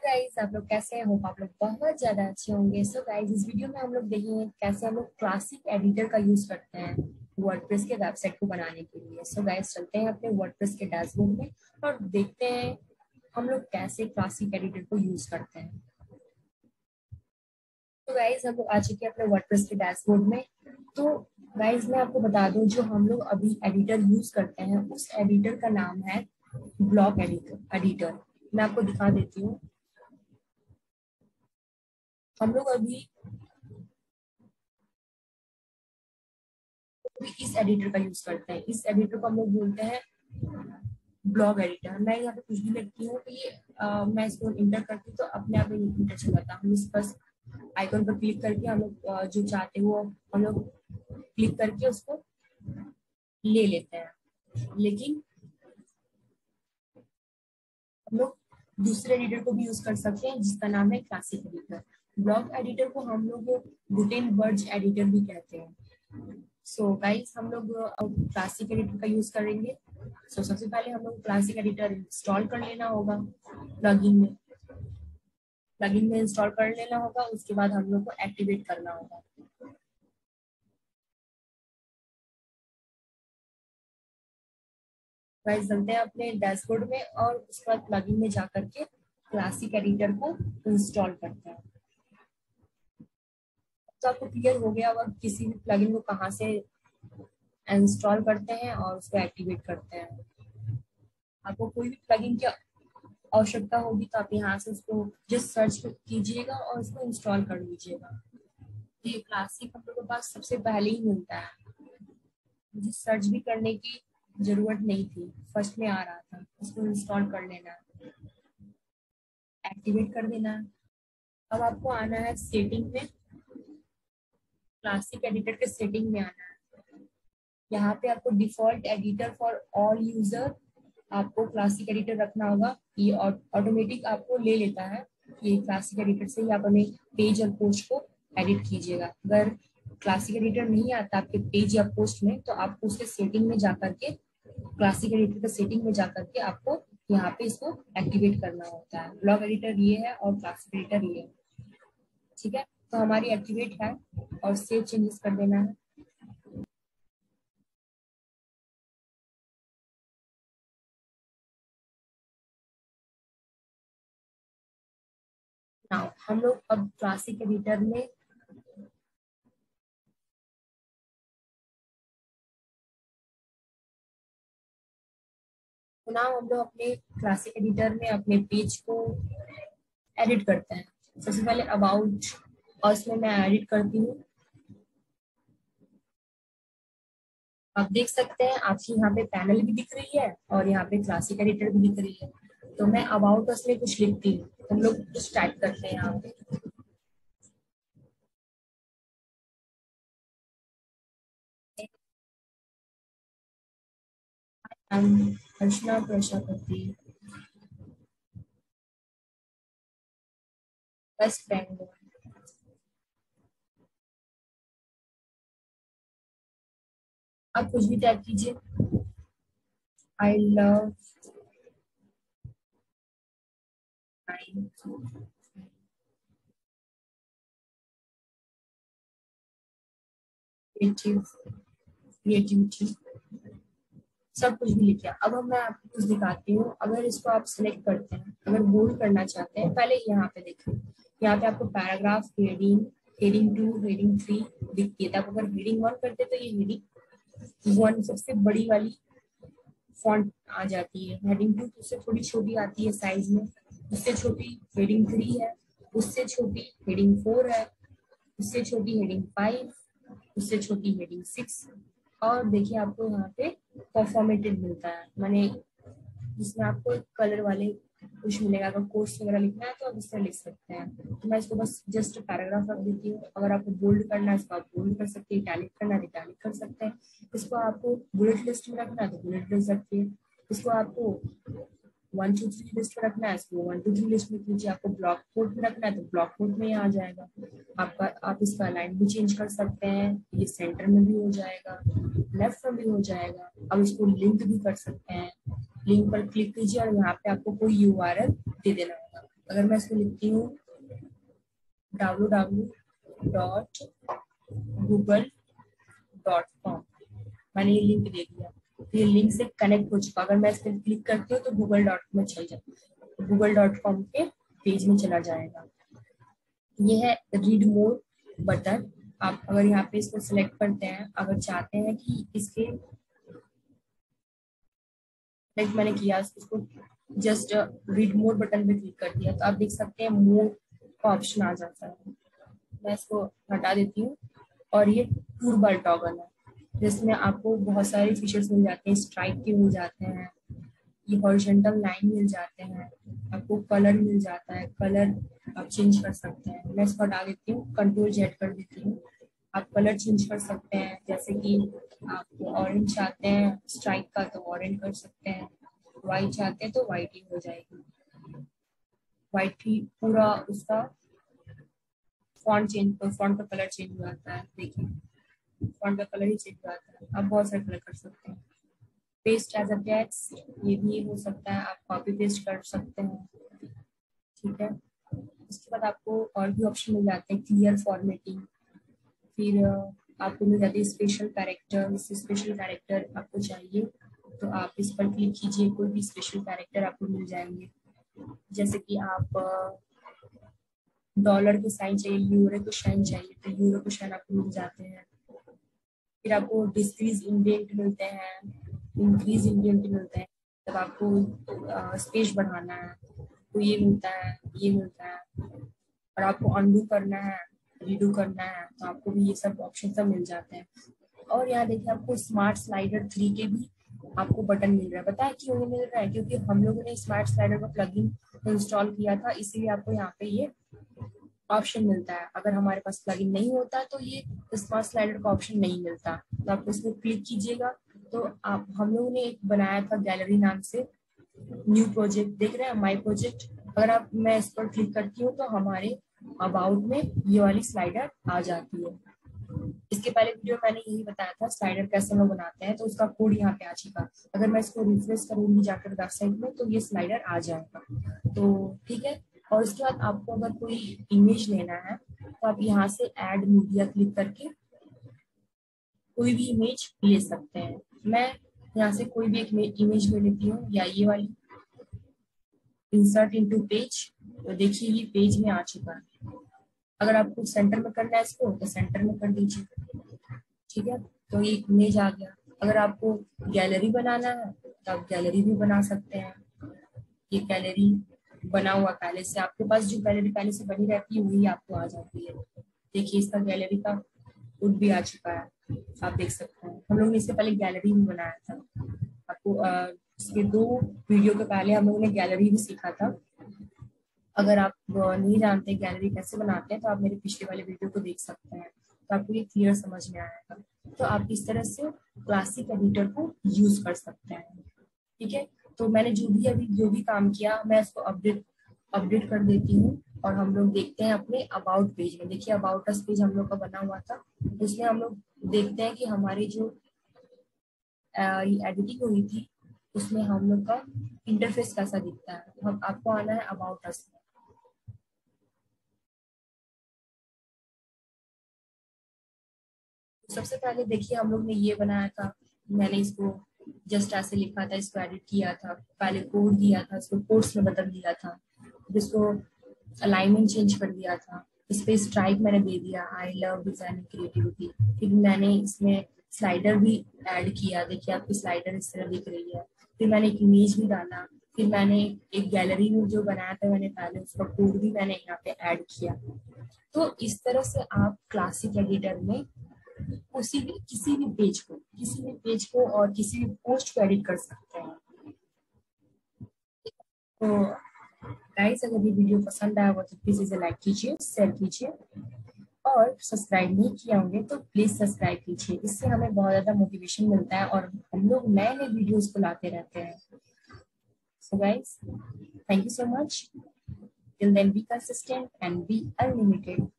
Guys, आप लोग कैसे हैं? होप आप लोग बहुत ज्यादा अच्छे होंगे। सो गाइस, इस वीडियो में हम लोग देखेंगे कैसे हम लोग क्लासिक एडिटर का यूज करते हैं वर्डप्रेस के वेबसाइट को बनाने के लिए। सो गाइस, चलते हैं अपने वर्डप्रेस के डैशबोर्ड में और देखते हैं हम लोग कैसे क्लासिक एडिटर को यूज करते हैं। तो गाइस, हम लोग आ चुके हैं अपने वर्डप्रेस के डैशबोर्ड में। तो गाइस, मैं आपको बता दूं, जो हम लोग अभी एडिटर यूज करते हैं उस एडिटर का नाम है ब्लॉक एडिटर। मैं आपको दिखा देती हूँ। हम लोग अभी इस एडिटर का यूज करते हैं। इस एडिटर को हम लोग बोलते हैं ब्लॉग एडिटर। मैं यहाँ पे कुछ भी लिखती हूँ तो ये मैं इसको इंटर करती हूँ तो अपने आप इंटर चल जाता है। हम इस बस आइकन पर क्लिक करके हम लोग जो चाहते हैं वो हम लोग क्लिक करके उसको ले लेते हैं। लेकिन हम लोग दूसरे एडिटर को भी यूज कर सकते हैं जिसका नाम है क्लासिक एडिटर। ब्लॉग एडिटर को हम लोग गुटेनबर्ग एडिटर भी कहते हैं। सो गाइस, हम लोग क्लासिक एडिटर का यूज करेंगे। सबसे पहले हम लोग क्लासिक एडिटर इंस्टॉल कर लेना होगा। प्लगइन में इंस्टॉल कर लेना होगा। उसके बाद हम लोग को एक्टिवेट करना होगा। गाइस, चलते हैं अपने डैशबोर्ड में और उसके बाद प्लगइन में जाकर के क्लासिक एडिटर को इंस्टॉल करते हैं। तो आपको क्लियर हो गया होगा किसी भी प्लगइन को कहाँ से इंस्टॉल करते हैं और उसको एक्टिवेट करते हैं। आपको कोई भी प्लगइन की आवश्यकता होगी तो आप यहाँ से उसको जस्ट सर्च कीजिएगा और उसको इंस्टॉल कर लीजिएगा। ये क्लासिक हम लोग के पास सबसे पहले ही मिलता है। मुझे सर्च भी करने की जरूरत नहीं थी, फर्स्ट में आ रहा था। उसको इंस्टॉल कर लेना है, एक्टिवेट कर देना है। अब आपको आना है सेटिंग में। क्लासिक एडिटर के सेटिंग में आना है। यहाँ पे आपको default editor for all user आपको क्लासिक एडिटर रखना होगा। ये ऑटोमेटिक आपको ले लेता है। ये क्लासिक एडिटर से ही आप अपने पेज और पोस्ट को एडिट कीजिएगा। अगर क्लासिक एडिटर नहीं आता आपके पेज या पोस्ट में तो आपको उसके सेटिंग में जाकर के क्लासिक एडिटर के सेटिंग में जाकर के आपको यहाँ पे इसको एक्टिवेट करना होता है। ब्लॉग एडिटर ये है और क्लासिक एडिटर ये है। ठीक है, तो हमारी एक्टिवेट है और सेव चेंजेस कर देना है। नाउ हम लोग अब क्लासिक एडिटर में नाउ हम लोग अपने क्लासिक एडिटर में अपने पेज को एडिट करते हैं। सबसे पहले अबाउट और इसमें मैं एडिट करती हूँ। आप देख सकते हैं आपकी यहाँ पे पैनल भी दिख रही है और यहाँ पे क्लासिक एडिटर भी दिख रही है। तो मैं अबाउट उसमें कुछ लिखती हूँ। हम लोग कुछ टाइप करते हैं यहाँ पे। हम अर्चना प्रजापति वेस्ट बंगाल। आप कुछ भी टाइप कीजिए। आई लव क्रिएटिविटी, सब कुछ भी लिखा। अब हम मैं आपको कुछ दिखाती हूँ। अगर इसको आप सिलेक्ट करते हैं, अगर बोल्ड करना चाहते हैं, पहले यहाँ पे देखिए, यहाँ पे आपको पैराग्राफ, हेडिंग, हेडिंग 2, हेडिंग 3 दिखती है। तब अगर हेडिंग 1 करते तो ये हेडिंग 1 सबसे बड़ी वाली फॉन्ट आ जाती है। हेडिंग 2 उससे थोड़ी छोटी आती है साइज में। उससे छोटी हेडिंग 3 है। उससे छोटी हेडिंग 4 है। उससे छोटी हेडिंग 5। उससे छोटी हेडिंग 6। और देखिए आपको यहाँ पे परफॉर्मेटिव मिलता है, माने जिसमें आपको कलर वाले कुछ मिलेगा। अगर कोर्स वगैरह लिखना है तो आप इससे लिख सकते हैं। तो मैं इसको बस जस्ट पैराग्राफ रख देती हूँ। अगर आपको बोल्ड करना है इसको आप बोल्ड कर सकते हैं, इटैलिक करना है इटैलिक कर सकते हैं। इसको आपको बुलेट लिस्ट में रखना है तो बुलेट लिस्ट रखिए। इसको आपको 1 2 3 लिस्ट में रखना है, इसको 1 2 3 लिस्ट में कीजिए। आपको ब्लॉक कोड में रखना है तो ब्लॉक कोड में आ जाएगा आपका। आप इसका अलाइन भी चेंज कर सकते हैं। ये सेंटर में भी हो जाएगा, लेफ्ट में भी हो जाएगा। अब इसको लिंक भी कर सकते हैं। लिंक पर क्लिक कीजिए और यहाँ पे आपको कोई यूआरएल दे देना होगा। अगर मैं इसको लिखती हूँ www.google.com, मैंने ये लिंक दे दिया, ये लिंक से कनेक्ट हो चुका। अगर मैं इस पर क्लिक करती हूँ तो google.com में चल जाए, google.com के पेज में चला जाएगा। ये है रीड मोर बटन। आप अगर यहाँ पे इसको सिलेक्ट करते हैं, अगर चाहते हैं कि इसके लाइक मैंने किया इसको जस्ट रीड मोर बटन पे क्लिक कर दिया तो आप देख सकते हैं मोर का ऑप्शन आ जाता है। मैं इसको हटा देती हूँ और ये टूर बार टॉगल है जिसमें आपको बहुत सारे फीचर्स मिल जाते हैं, स्ट्राइक के मिल जाते हैं, ये हॉरिजॉन्टल लाइन मिल जाते हैं, आपको कलर मिल जाता है, कलर आप चेंज कर सकते हैं। मैं इसको हटा देती हूँ, कंट्रोल जेड कर देती हूँ। आप कलर चेंज कर सकते हैं, जैसे कि आप ऑरेंज चाहते हैं स्ट्राइक का तो ऑरेंज कर सकते हैं, व्हाइट चाहते हैं तो व्हाइट ही हो जाएगी, व्हाइट ही पूरा उसका फॉन्ट का कलर चेंज हो जाता है। देखिए फॉन्ट का कलर ही चेंज हो जाता है, आप बहुत सारे कलर कर सकते हैं। पेस्ट एज अ टेक्स्ट ये भी हो सकता है, आप कॉपी पेस्ट कर सकते हैं, ठीक है। उसके बाद आपको और भी ऑप्शन मिल जाते हैं, क्लियर फॉर्मेटिंग, फिर आपको मिल जाती है स्पेशल कैरेक्टर। स्पेशल कैरेक्टर आपको चाहिए तो आप इस पर क्लिक कीजिए, कोई भी स्पेशल कैरेक्टर आपको मिल जाएंगे। जैसे कि आप डॉलर के साइन चाहिए, यूरो के साइन चाहिए तो यूरो के साइन आपको मिल जाते हैं। फिर आपको डिक्रीज इंडेंट मिलते हैं, इंक्रीज इंडेंट मिलते हैं, जब आपको स्पेस बढ़ाना है तो ये मिलता है, ये मिलता है, और आपको अनडू करना है, रीडू करना है तो आपको भी ये सब ऑप्शन सब मिल जाते हैं। और यहाँ देखिए आपको स्मार्ट स्लाइडर 3 के भी आपको बटन मिल रहा है। पता है क्यों मिल रहा है? क्योंकि हम लोगों ने स्मार्ट स्लाइडर का प्लगइन इंस्टॉल किया था, इसीलिए आपको यहाँ पे ये ऑप्शन मिलता है। अगर हमारे पास प्लगइन नहीं होता तो ये स्मार्ट स्लाइडर का ऑप्शन नहीं मिलता। तो आप इसको क्लिक कीजिएगा तो आप हम लोगों ने एक बनाया था गैलरी नाम से, न्यू प्रोजेक्ट देख रहे हैं, माय प्रोजेक्ट। अगर आप मैं इस पर क्लिक करती हूँ तो हमारे अबाउट में ये वाली स्लाइडर आ जाती है। इसके पहले वीडियो मैंने यही बताया था स्लाइडर कैसे हम बनाते हैं, तो उसका कोड यहाँ पे आ चुका। अगर मैं इसको रिफ्रेश करूंगी जाकर वेबसाइट में तो ये स्लाइडर आ जाएगा, तो ठीक है। और उसके बाद आपको अगर कोई इमेज लेना है तो आप यहाँ से ऐड मीडिया क्लिक करके कोई भी इमेज ले सकते हैं। मैं यहाँ से कोई भी एक इमेज ले लेती हूँ, या ये वाली इंसर्ट इनटू पेज, तो देखिए ये पेज में आ चुका है। अगर आपको सेंटर में करना है इसको तो सेंटर में कर दीजिए, ठीक है। तो ये इमेज आ गया। अगर आपको गैलरी बनाना है तो आप गैलरी भी बना सकते हैं। ये गैलरी बना हुआ पहले से, आपके पास जो गैलरी पहले से बनी रहती है वही आपको आ जाती है। देखिए इसका गैलरी का कोड भी आ चुका है, आप देख सकते हैं। हम लोग ने इससे पहले गैलरी भी बनाया था। आपको इसके 2 वीडियो के पहले हम लोगों ने गैलरी भी सीखा था। अगर आप नहीं जानते गैलरी कैसे बनाते हैं तो आप मेरे पिछले वाले वीडियो को देख सकते हैं, तो आपको ये क्लियर समझ में आएगा। तो आप इस तरह से क्लासिक एडिटर को यूज कर सकते हैं, ठीक है। तो मैंने जो भी काम किया मैं इसको अपडेट कर देती हूँ, और हम लोग देखते हैं अपने अबाउट पेज में। देखिए अबाउट अस पेज हम लोग का बना हुआ था, उसमें हम लोग देखते हैं कि हमारी जो एडिटिंग हुई थी उसमें हम लोग का इंटरफेस कैसा दिखता है। हम आपको आना है अबाउट अस में। सबसे पहले देखिए हम लोग ने ये बनाया था, मैंने इसको जस्ट ऐसे लिखा था, इसको एडिट किया था, पहले कोड दिया था, इसको कोड्स में बदल दिया था, जिसको अलाइनमेंट चेंज कर दिया था, इस पे स्ट्राइक मैंने दे दिया, आई लव डिजाइनिंग क्रिएटिविटी। फिर मैंने इसमें स्लाइडर भी ऐड किया, देखिए आपकी स्लाइडर इस तरह दिख रही है। फिर मैंने एक इमेज भी डाला, फिर मैंने एक गैलरी में जो बनाया था मैंने पहले उसका कोड भी मैंने यहाँ पे ऐड किया। तो इस तरह से आप क्लासिक एडिटर में किसी भी पेज को और किसी भी पोस्ट को एडिट कर सकते हैं। तो गाइस अगर ये वीडियो पसंद आया हो तो प्लीज इसे लाइक कीजिए, शेयर कीजिए, और सब्सक्राइब नहीं किया होंगे तो प्लीज सब्सक्राइब कीजिए। इससे हमें बहुत ज्यादा मोटिवेशन मिलता है और हम लोग नए नए वीडियोस को लाते रहते हैं। So guys thank you so much. Till then, be consistent and be unlimited.